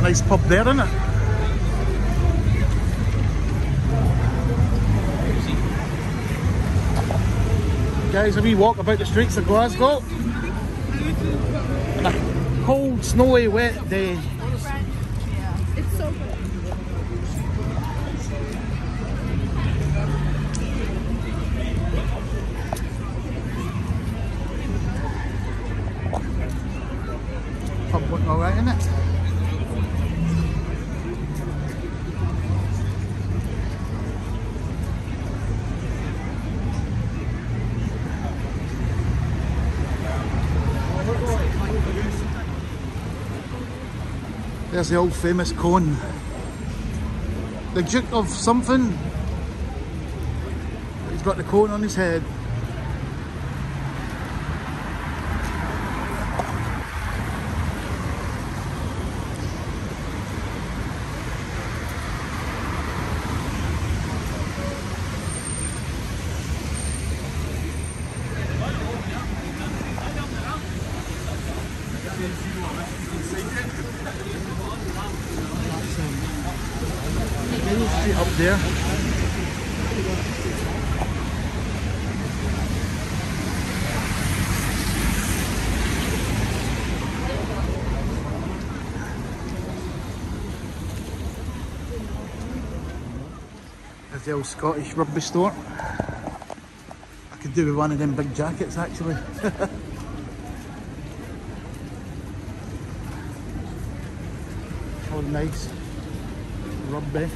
nice pub there, isn't it? Guys, a wee walk about the streets of Glasgow. On a cold, snowy, wet day. It's so good. Pub looking alright, isn't it? There's the old famous cone. The Duke of something. He's got the cone on his head. Street up there. There's the old Scottish rugby store. I could do with one of them big jackets actually. All nice rugby.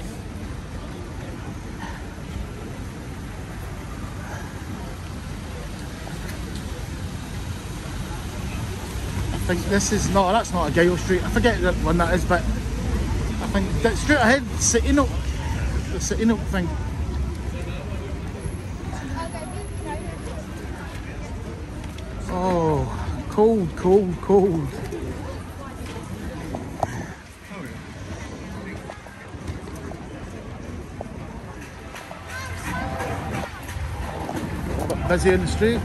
I think this is not, that's not a Glasgow Street. I forget that one that is, but I think that straight ahead, City Nook, the City Nook thing. Oh, cold, cold, cold. Busy in the street.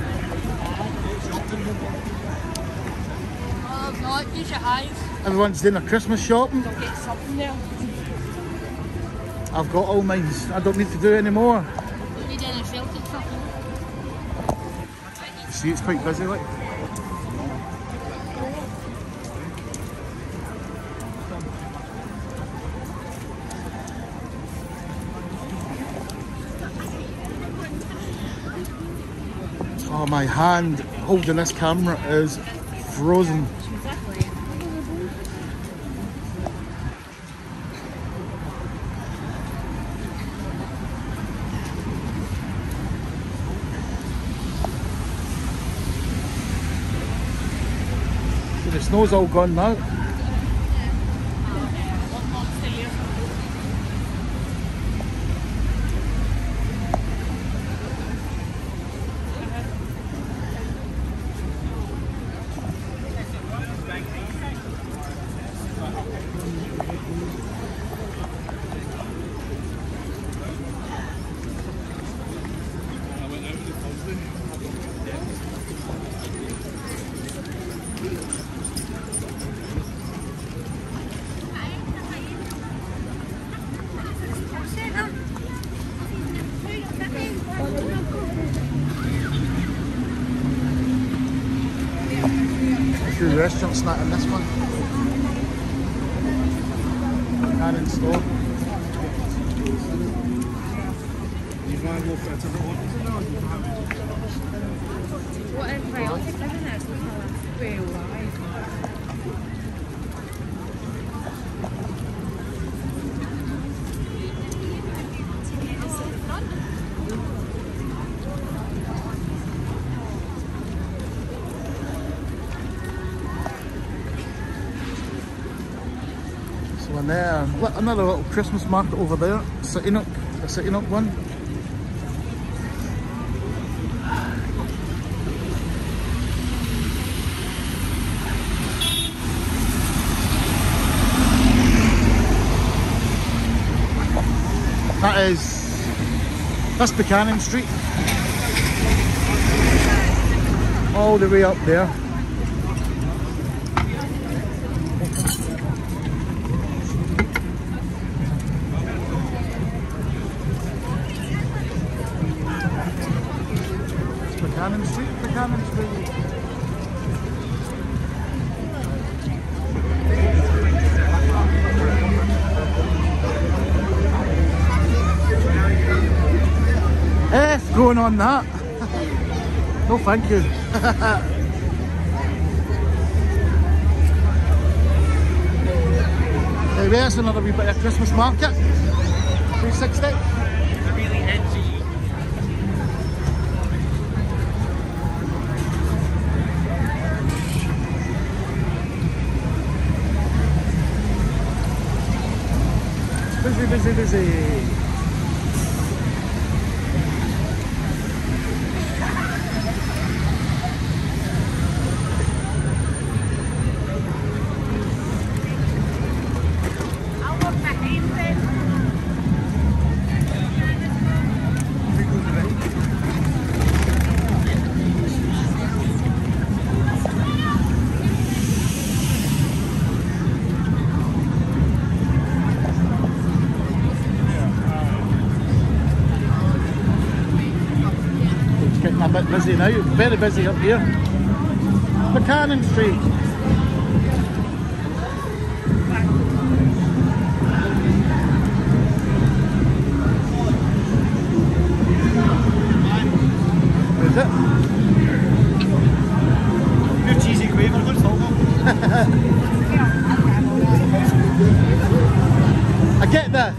Use your eyes. Everyone's doing their Christmas shopping. Don't get something there. I've got all mine. I don't need to do any more. Don't need any filtered stuff. You see, it's quite busy, like. Oh, my hand holding this camera is frozen. The snow's all gone now. A few restaurants not in this one. And in store. What in chaotic living is? Well, So in there, another little Christmas market over there, City Nook, the City Nook one. That's Buchanan Street. All the way up there. going on that. No, thank you. Anyway, that's another wee bit of Christmas market. 360. Really edgy. Busy, busy, busy. Getting a bit busy now, very busy up here. Buchanan Street. Is it? Good cheesy quaver, good salt. I get that.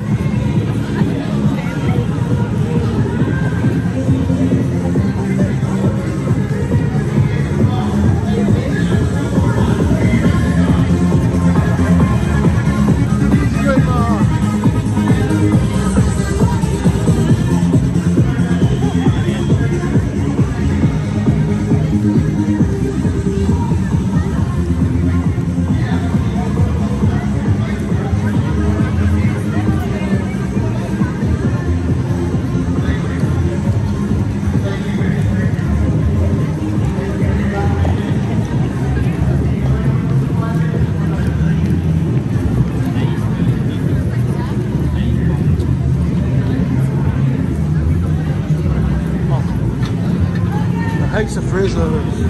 House of Fraser.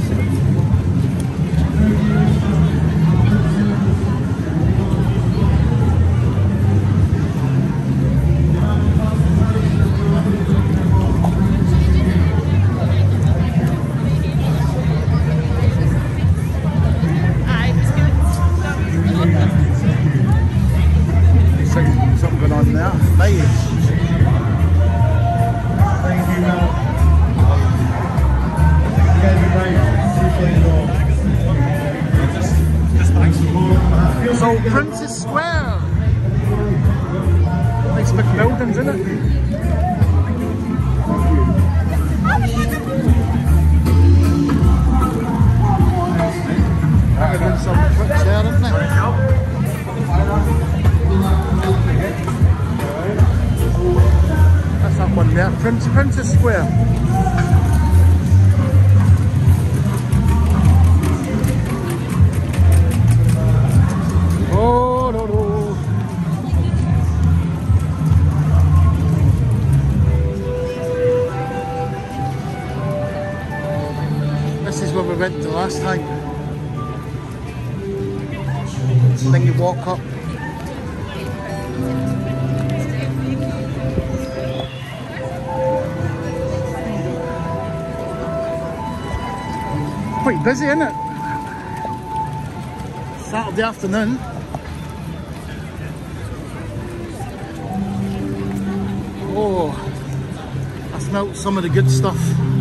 Something going on there. Nice. So Princess Square. Nice big buildings, isn't it? They're doing some tricks there, aren't they? That's that one there, Princess Square. Oh, no, no. This is where we went the last time. Then you walk up. Quite busy, isn't it? Saturday afternoon. Oh, I smelt some of the good stuff.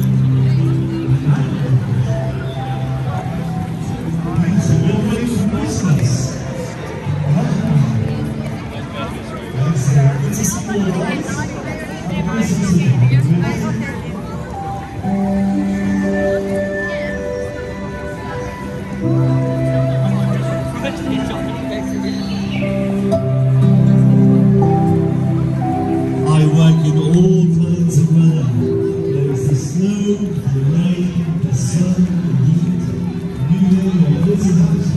I work in all kinds of weather. There's the snow, the rain, the sun, the heat, you name it, it's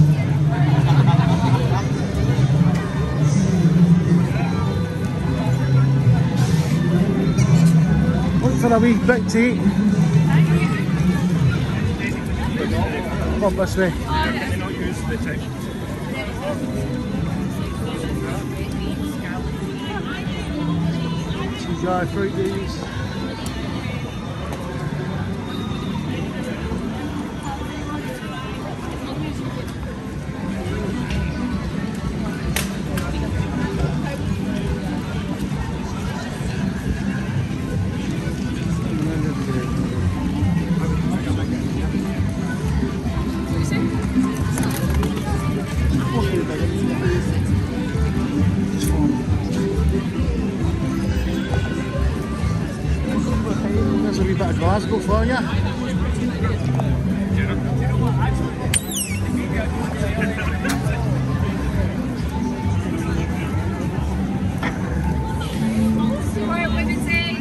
Look for a wee bit to eat. Come this way. TGI Fridays. Glasgow for you. Support women's aid.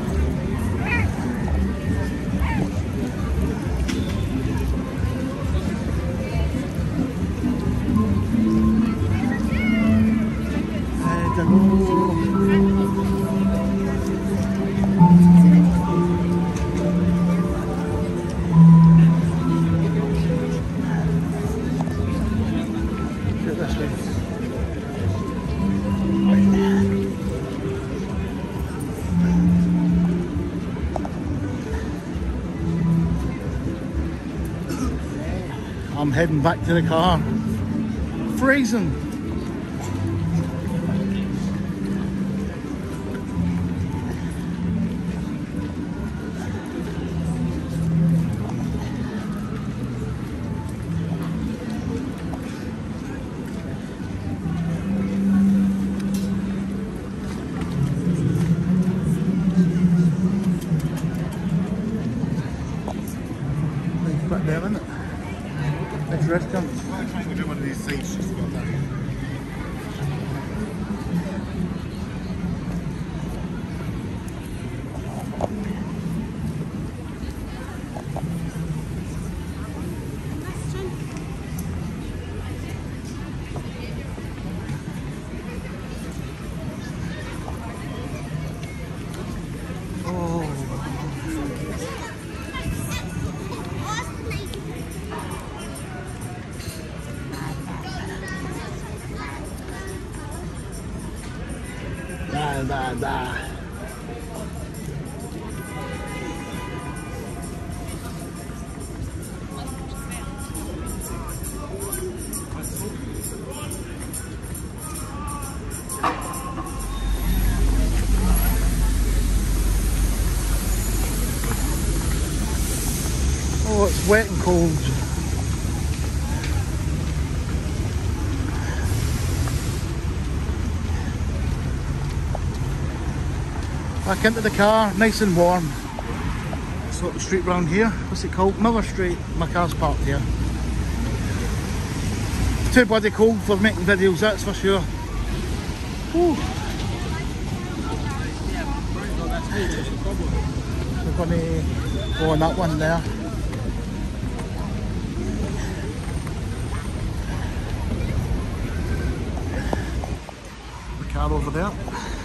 I'm heading back to the car. Freezing. Back there, isn't it? It's restaurant. I'm trying to do one of these sites just got down. Da. Oh, it's wet and cold. Back into the car, nice and warm. This little street round here, what's it called? Miller Street. My car's parked here. Too bloody cold for making videos, that's for sure. Whew. We're going to go on that one there. The car over there.